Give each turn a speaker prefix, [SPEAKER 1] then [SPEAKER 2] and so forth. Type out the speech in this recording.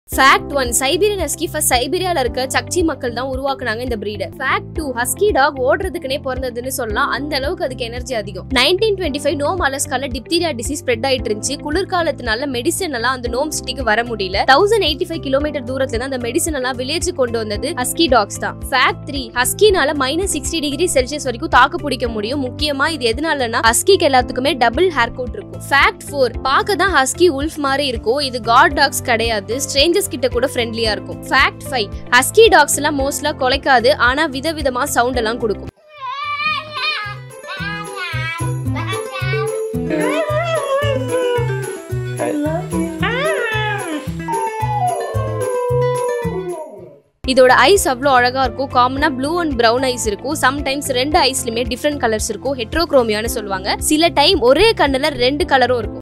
[SPEAKER 1] Fact 1. Siberian Husky for Siberiaல இருக்க சக்சி மக்கள் தான் உருவாக்குனாங்க இந்த breed. Fact 2. Husky dog ஓடுறதுக்குனே பிறந்ததுன்னு சொல்லலாம். அந்த அளவுக்கு அதுக்கு எனர்ஜி அதிகம். 1925 நோம் அலஸ்கால டிப்தீரியா டிசீஸ் ஸ்ப்ரெட் ஆயிட்டு இருந்துச்சு. குளிர்காலத்தினால மெடிசன் எல்லாம் அந்த நோம் சிட்டிக்கு வர முடியல. 1085 கிலோமீட்டர் தூரத்துல தான் அந்த மெடிசன் எல்லாம் வில்லேஜ் கொண்டு வந்தது Husky dogs தான். Fact 3. Huskyனால -60 டிகிரி செல்சியஸ் வரைக்கும் தாக்கு பிடிக்க முடியும். முக்கியமா இது எதனாலனா Huskyக்கு எல்லாத்துக்குமே டபுள் ஹேர் கோட் இருக்கும். Fact 4. பார்க்க தான் Husky wolf மாதிரி இருக்கும். இது guard dogs கிடையாது. Strangers கிட்ட கூட ஃப்ரெண்ட்லியா இருக்கும். Fact 5. Husky dogs எல்லாம் மோஸ்ட்லா கொலைக்காது. ஆனா விதவிதமா சவுண்ட் எல்லாம் கொடுக்கும். இதோட ஐஸ் அவ்வளோ அழகா இருக்கும். காமனா ப்ளூ அண்ட் பிரவுன் ஐஸ் இருக்கும். சம்டைம்ஸ் ரெண்டு ஐஸ்லயுமே டிஃப்ரெண்ட் கலர்ஸ் இருக்கும். ஹெட்ரோக்ரோமியான்னு சொல்லுவாங்க. சில டைம் ஒரே கண்ணுல ரெண்டு கலரும் இருக்கும்.